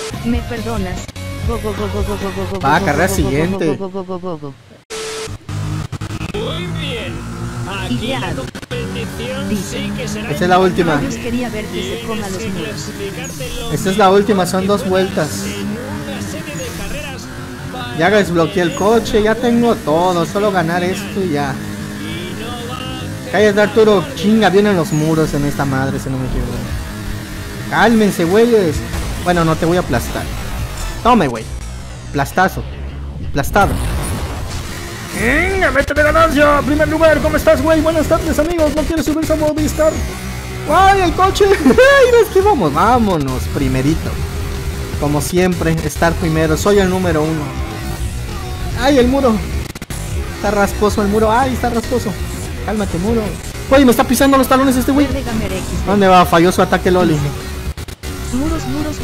¿Me perdonas? Va, carrera siguiente. Muy bien. Aquí la competición sí que será. Esta es la última. Dios quería ver que se coma los muros. Esta es la última, son 2 vueltas. Ya desbloqueé el coche, ya tengo todo, solo ganar esto y ya. Cállate, Arturo, chinga, vienen los muros en esta madre, si no me equivoco. Cálmense, güeyes. Bueno, no te voy a aplastar. Tome, güey. Plastazo. Aplastado. ¡Venga, métele ganancia! Primer lugar, ¿cómo estás, güey? Buenas tardes, amigos. ¿No quieres subirse a Movistar? ¡Ay, el coche! ¡Ay, es que vamos! Vámonos, primerito. Como siempre, estar primero. Soy el número 1. ¡Ay, el muro! Está rasposo el muro. ¡Ay, está rasposo! Cálmate, muro. Güey, me está pisando los talones este güey. ¿Dónde va? Falló su ataque, Loli. Muros.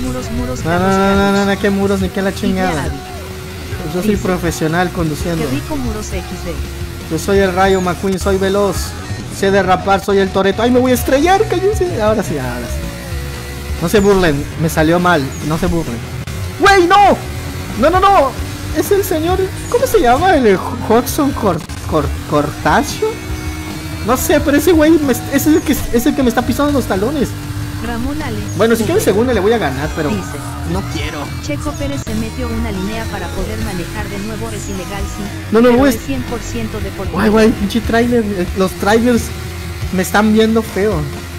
No, qué muros ni qué la chingada. Yo soy profesional conduciendo. Qué rico muros XD. Yo soy el Rayo McQueen, soy veloz. Sé derrapar, soy el Toretto. ¡Ay, me voy a estrellar! ¡Cállense! Ahora sí. No se burlen, me salió mal. No se burlen. ¡Güey, no! No. Es el señor... ¿Cómo se llama? ¿El Hodgson Cortaccio? No sé, pero ese güey es el que me está pisando los talones. Ramón Ale. Bueno, si quiero el segundo le voy a ganar, pero dice, no quiero. Checo Pérez se metió una línea para poder manejar de nuevo. Es ilegal, sí. No, pero es 100% deportivo. Güey, pinche trailer. Los trailers me están viendo feo.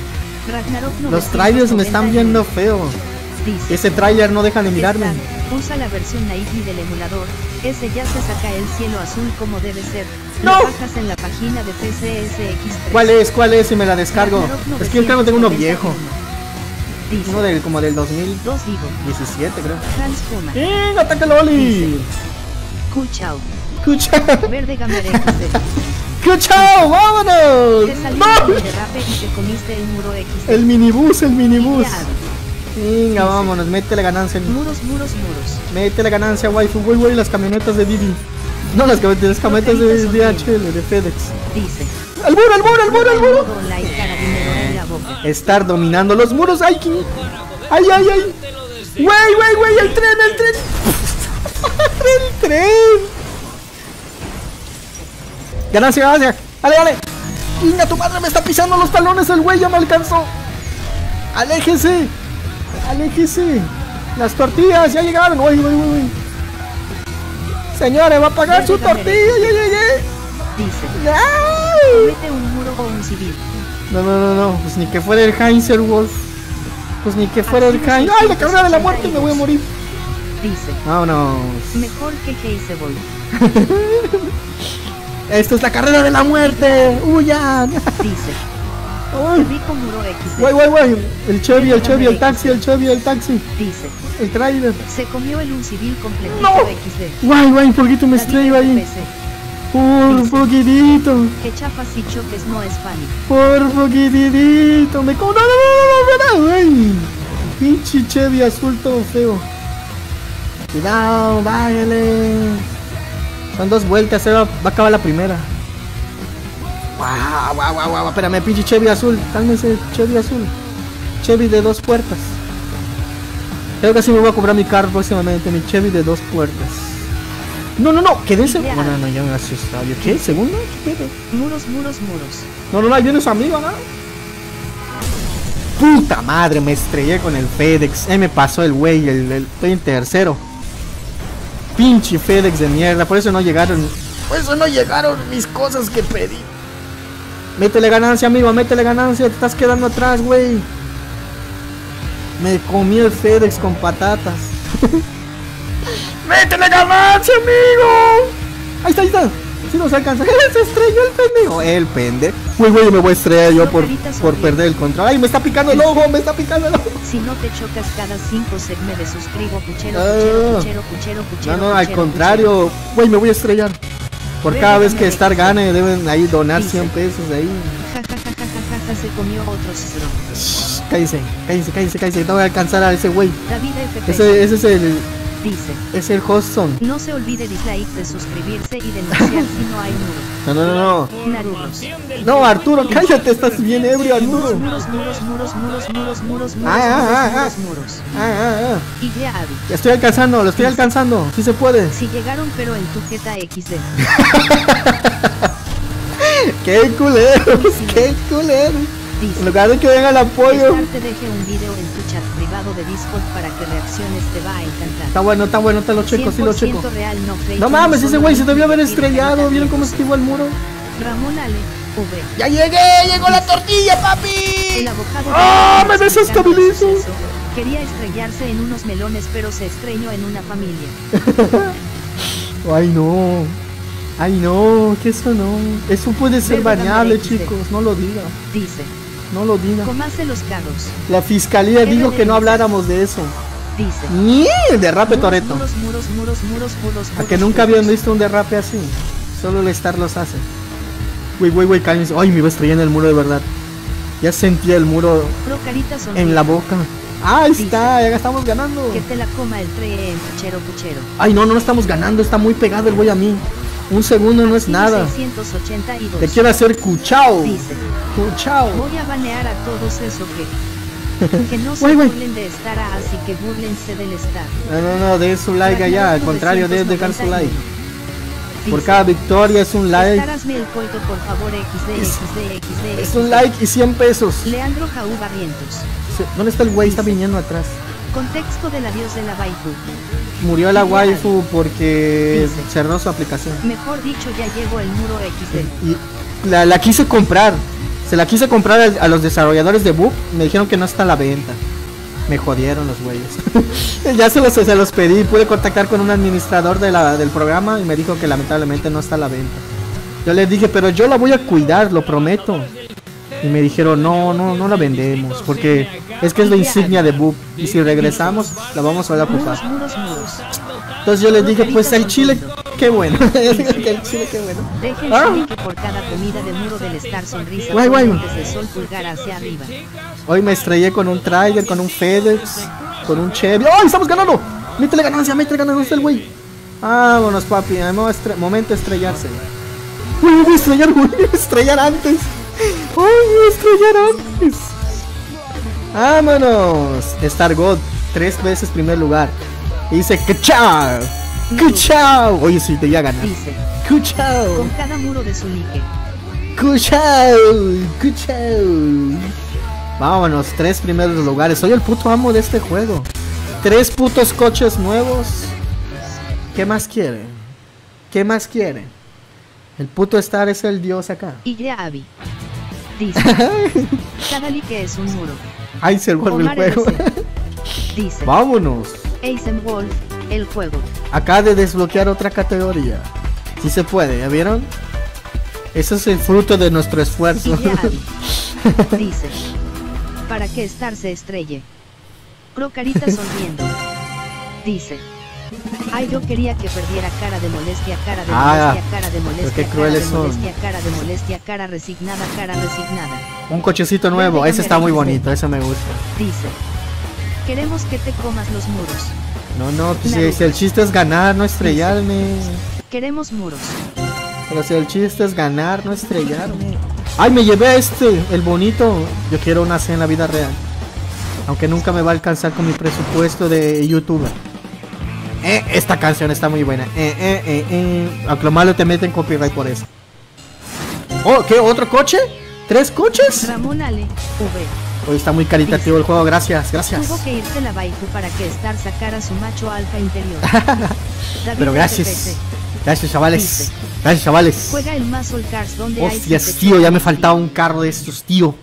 Los trailers me están viendo feo. Dice, ese trailer no deja de mirarme. Usa la versión naive del emulador. Ese ya se saca el cielo azul como debe ser. ¡No! Lo bajas en la página de PCSX3. ¿Cuál es? Si me la descargo. Es que yo tengo uno viejo. Dice, uno como del 2017, creo. Transforma. ¡Ataca Loli! Cuchao. Verde Gamer XD. ¡Cuchao! ¡Vámonos! Te salió ¡no! De derrape y te comiste el muro XD. El minibús. Venga, vámonos, métele ganancia. Muros. Métele ganancia, waifu. Güey, las camionetas de Didi. No, las camionetas de DHL, de FedEx. Dice. ¡Al muro! Estar dominando los muros. ¡Ay! ¡Ay! ¡Güey! ¡El tren! ¡El tren! Ganancia. Dale. ¡Venga, tu madre me está pisando los talones! El güey ya me alcanzó. ¡Aléjese! Las tortillas ya llegaron. Güey. Señores, va a pagar su tortilla. Ya llegué. Dice. Mete un muro o un civil. No. Pues ni que fuera el Heinzer Wolf. ¡Ay, la carrera de la muerte! Me voy a morir. Dice. Vámonos. Mejor que Heinzer Wolf. Esto es la carrera de la muerte. ¡Huyan! Dice. Rico muro X. Güey. El Chevy, el taxi. Dice. El trailer. Se comió el un civil completito. No. XD. Güey, poquito me estrello ahí. Por poquitito. Que chapas y choques no es funny. Por poquitito. Me como. No, güey. Pinche Chevy azul todo feo. Cuidado, bájale. Son 2 vueltas, va a acabar la primera. Guau. Espérame, pinche Chevy azul. Cálmese, Chevy azul. Chevy de 2 puertas. Creo que así me voy a comprar mi carro próximamente. Mi Chevy de 2 puertas. No. Quédense. No, ya me asustado. ¿Qué? ¿Segundo? ¿Qué pedo? Muros. No, ahí viene su amigo, ¿no? Puta madre, me estrellé con el FedEx. Me pasó el güey, estoy en tercero. Pinche FedEx de mierda, por eso no llegaron mis cosas que pedí. Métele ganancia, amigo, te estás quedando atrás, güey. Me comí el FedEx con patatas. ¡Métele ganancia, amigo! Ahí está. Si no se alcanza. Se estrelló el pendejo. El pendejo. Güey, me voy a estrellar yo por perder el control. ¡Ay, me está picando el ojo! Si no te chocas cada 5 segundos me suscribo, puchero. No, al contrario. Güey, me voy a estrellar. Por cada vez que Star gane, deben ahí donar 100 pesos ahí. Jajajajaja, se comió otros. Cállense. No voy a alcanzar a ese güey. David FP. Ese es Dice. Es el Hudson. No se olvide dislike de suscribirse y denunciar si no hay muro. No. Narutos. No, Arturo, cállate, estás bien ebrio, Arturo. Muros. Y ya Abby. Lo estoy alcanzando, sí se puede. Si llegaron pero en tu jeta XD. ¡Qué culeros! Dice, En lugar de que venga el apoyo. Star te deje un video en tu chat privado de Discord para que reacciones, te va a encantar. Está bueno, te lo checo, sí lo checo. 100% real, no fake. No mames, ese güey se debió haber Solo estrellado. ¿Vieron cómo esquivó el muro? Ramón Ale, V. ¡Ya llegué! ¡Llegó la tortilla, El papi! abogado ¡Ah, de me desestabilizo! quería estrellarse en unos melones pero se estreñó en una familia. Ay no, que eso no. Eso puede ser Verga, baneable, XD. chicos, no lo diga. Dice, No lo diga. comase los carros. La fiscalía dijo que no habláramos de eso. Dice, ¡Ni! Derrape Toretto. muros. A que nunca habían visto un derrape así. Solo el Star los hace. Güey, cállense. Ay, me iba a estrellar en el muro de verdad. Ya sentía el muro Pro carita sonríe. en la boca. Ahí está, ya estamos ganando. Que te la coma el tre en puchero. Ay, no estamos ganando. Está muy pegado el güey a mí. Un segundo no es nada. 682. Te quiero hacer cuchao. Dice, Cuchao. voy a banear a todos eso que no se Güey. burlen de estar así que burlense del estar. No, de su like allá. Al contrario, debes dejar su like. Por Dice, cada victoria es un like. Estar, hazme el coito por favor XD. Es un like y 100 pesos. Leandro Jaú Barrientos. ¿Dónde está el güey? Está viniendo atrás. Contexto del adiós de la waifu. Murió la waifu porque Dice, cerró su aplicación. Mejor dicho, ya llegó el muro XD. Y la quise comprar. Se la quise comprar a los desarrolladores de Boop. Me dijeron que no está a la venta. Me jodieron los güeyes. Ya se los pedí. Pude contactar con un administrador del programa y me dijo que lamentablemente no está a la venta. Yo les dije, pero yo la voy a cuidar, lo prometo. Y me dijeron, no la vendemos. Porque es que es la insignia de Boop. Y si regresamos, la vamos a ocupar. Muros. Entonces yo les dije, pues el chile, qué bueno. El chile, qué bueno. Dejen Ah. su like por cada comida de muro del estar sonrisa. Guay. Desde el sol pulgar hacia arriba. Hoy me estrellé con un Trailer, con un FedEx, con un Chevy. ¡Ay, estamos ganando! Métele ganancia, está el güey. Vámonos, papi. Momento de estrellarse. Uy, voy a estrellar antes. Ay, voy a estrellar antes. Vámonos. Star God, 3 veces primer lugar. Y dice, ¡Kuchao! ¡Kuchao! Oye, sí, te voy a ganar. Dice, ¡Kuchao! con cada muro de su like. ¡Kuchao! Vámonos, 3 primeros lugares. Soy el puto amo de este juego. 3 putos coches nuevos. ¿Qué más quieren? El puto Star es el dios acá. Y ya Abby. Dice, cada like es un muro. Ahí se vuelve el Omar juego. LC. Dice, Vámonos. Eisenwolf, el juego. Acá de desbloquear otra categoría. Si se puede, ¿ya vieron? Eso es el fruto de nuestro esfuerzo. Y ya Abby. Dice, para que Star se estrelle. Pro carita sonriendo. Dice, ay, yo quería que perdiera cara de molestia, cara de molestia, qué crueles son. cara de molestia, cara resignada. Un cochecito nuevo, ese está muy bonito, ese me gusta. Dice, queremos que te comas los muros. No, pues si el chiste es ganar, no estrellarme. Queremos muros. Pero si el chiste es ganar, no estrellarme. Ay, me llevé el bonito. Yo quiero una C en la vida real. Aunque nunca me va a alcanzar con mi presupuesto de youtuber. Esta canción está muy buena. Aunque lo malo te meten copyright por eso. Oh, ¿qué? ¿Otro coche? ¿3 coches? Ramón Ale, V. Hoy está muy caritativo el juego, gracias. Tuvo que irse la waifu para que Star sacara su macho alfa interior. Pero gracias. Gracias, chavales. Juega el Muscle Cars donde hay Hostias, tío, ya me faltaba un carro de estos, tío.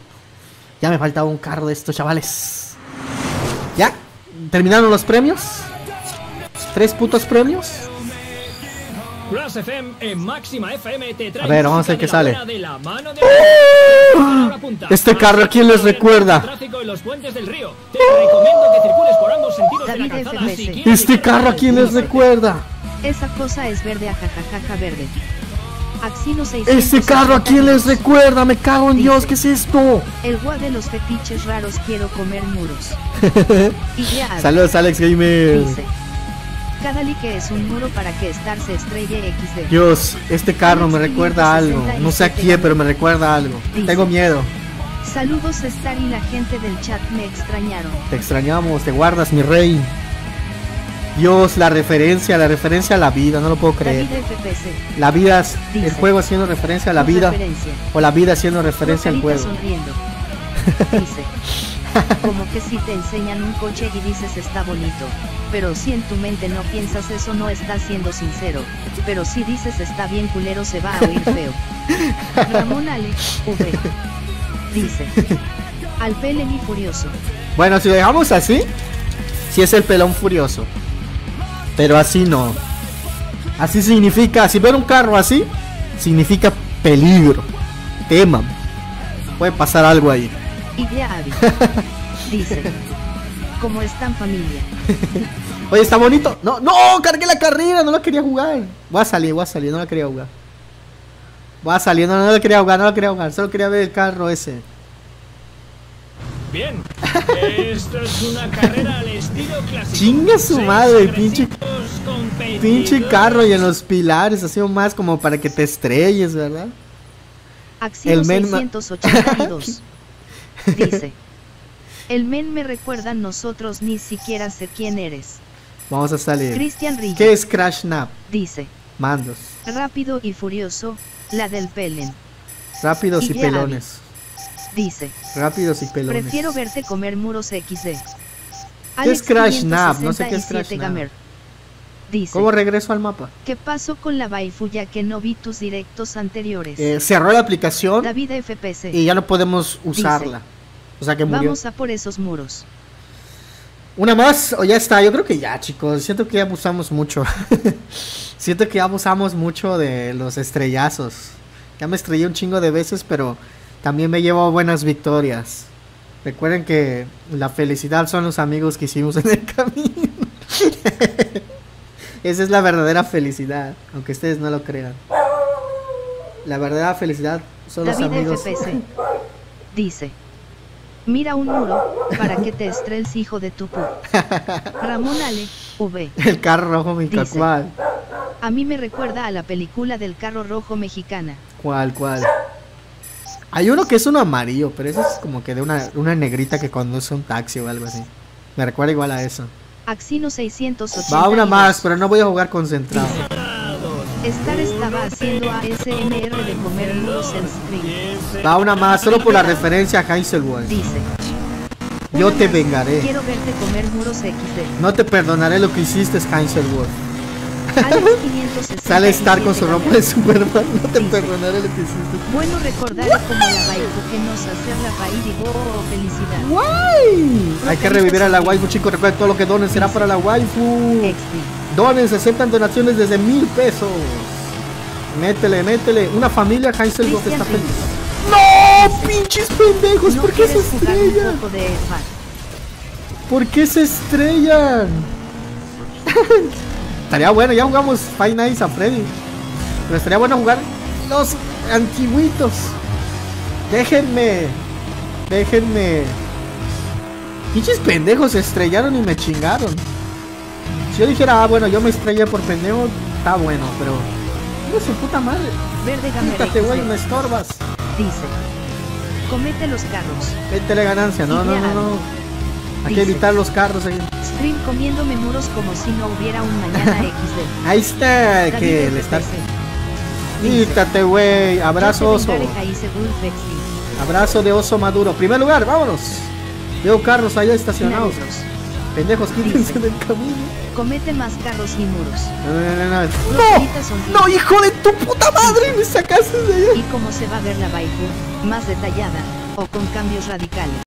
Chavales. ¿Ya? ¿Terminaron los premios? 3 putos premios. Crash FM en Máxima FM te trae. A ver, vamos a ver qué sale. De la mano de... Este carro, ¿a quién les recuerda? Tráfico en los puentes del río. Te recomiendo que circules por ambos sentidos de la David calzada. FBC. Si quieres Este evitar carro, ¿a quién les recuerda? Esa cosa es verde, ajajajaja verde. Axino 600. Este carro, ¿a quién les recuerda? Me cago en Dios, ¿qué es esto? El gua de los fetiches raros, quiero comer muros. Y ya. Saludos, Alex Gamer. Dice, Cada like es un muro para que Star se estrelle XD. Dios, este carro me recuerda a algo. No sé a quién, pero me recuerda a algo. Tengo miedo. Saludos Star y la gente del chat me extrañaron. Te extrañamos, te guardas, mi rey. Dios, la referencia a la vida, no lo puedo creer. La vida, el juego haciendo referencia a la vida. O la vida haciendo referencia al juego. Sonriendo. Dice, como que si te enseñan un coche y dices está bonito, pero si en tu mente no piensas eso no estás siendo sincero, pero si dices está bien culero se va a oír feo. Ramón Ale, V. Dice, al pelón furioso. Bueno, si lo dejamos así, si es el pelón furioso. Pero así no. Así significa, si ver un carro así, significa peligro. Teman. Puede pasar algo ahí. Idea hábil. Dice, ¿cómo están familia? Oye, está bonito. No, no, cargué la carrera, no la quería jugar. Voy a salir, no la quería jugar. Voy a salir, no la quería jugar, solo quería ver el carro ese. Bien, esto es una carrera al estilo clásico. Chinga su madre, pinche carro y en los pilares, así más como para que te estrelles, ¿verdad? Axio 682 dice, el men me recuerda a nosotros, ni siquiera sé quién eres. Vamos a salir. Cristian Rillo. ¿Qué es Crash Nap? Dice, mandos. Rápido y furioso, la del pelen. Rápidos y pelones. Dice, rápidos y pelones. Prefiero verte comer muros XD. ¿Qué es Crash Nap? No sé qué es Crash Nap. Dice, ¿cómo regreso al mapa? ¿Qué pasó con la waifu ya que no vi tus directos anteriores? Cerró la aplicación David FPC. Y ya no podemos usarla. Dice, o sea que murió. Vamos a por esos muros. ¿Una más o ya está? Yo creo que ya, chicos. Siento que ya abusamos mucho. Siento que ya abusamos mucho de los estrellazos. Ya me estrellé un chingo de veces, pero también me llevo buenas victorias. Recuerden que la felicidad son los amigos que hicimos en el camino. Esa es la verdadera felicidad, aunque ustedes no lo crean. La verdadera felicidad son los amigos. David FPC dice, mira un muro para que te estrelles, hijo de tu pu. Ramón Ale, V. El carro rojo mexicano. ¿Cuál? A mí me recuerda a la película del carro rojo mexicana. ¿Cuál? Hay uno que es uno amarillo, pero eso es como que de una negrita que conduce un taxi o algo así. Me recuerda igual a eso. Axino 682. Va una más, pero no voy a jugar concentrado. Star estaba haciendo ASMR de comer muros en stream. Va una más, solo por la referencia a Heiselwood. Dice, yo te vengaré. Quiero verte comer muros XD. No te perdonaré lo que hiciste, Heiselwood. Sale Star con su ropa de Superman. No te perdonaré lo que hiciste. Bueno recordar como la waifu que nos hace reír y felicidad. ¡Guay! Hay que revivir a la waifu, chicos. Recuerden, todo lo que donen será para la waifu. Donen, se aceptan donaciones desde 1000 pesos. Métele. Una familia Heiselwood está feliz. ¡No! ¡Pinches pendejos! ¿Por qué se estrellan? ¿Por qué se estrellan? Estaría bueno, ya jugamos Five Nights at Freddy. Pero estaría bueno jugar los antiguitos. Déjenme. Pinches pendejos se estrellaron y me chingaron. Si yo dijera, bueno, yo me estrellé por pendejo, está bueno, pero no su puta madre. Quítate, güey, me estorbas. Dice, comete los carros. Métele ganancia, no. Hay que evitar los carros ahí. Stream comiéndome muros como si no hubiera un mañana XD. Ahí está, que le está. Quítate, güey. Abrazo, oso. Abrazo de oso maduro. Primer lugar, vámonos. Veo carros allá estacionados. Pendejos, quítense del camino. Comete más carros y muros. No, hijo de tu puta madre, me sacaste de allá. Y cómo se va a ver la waifu, más detallada, o con cambios radicales.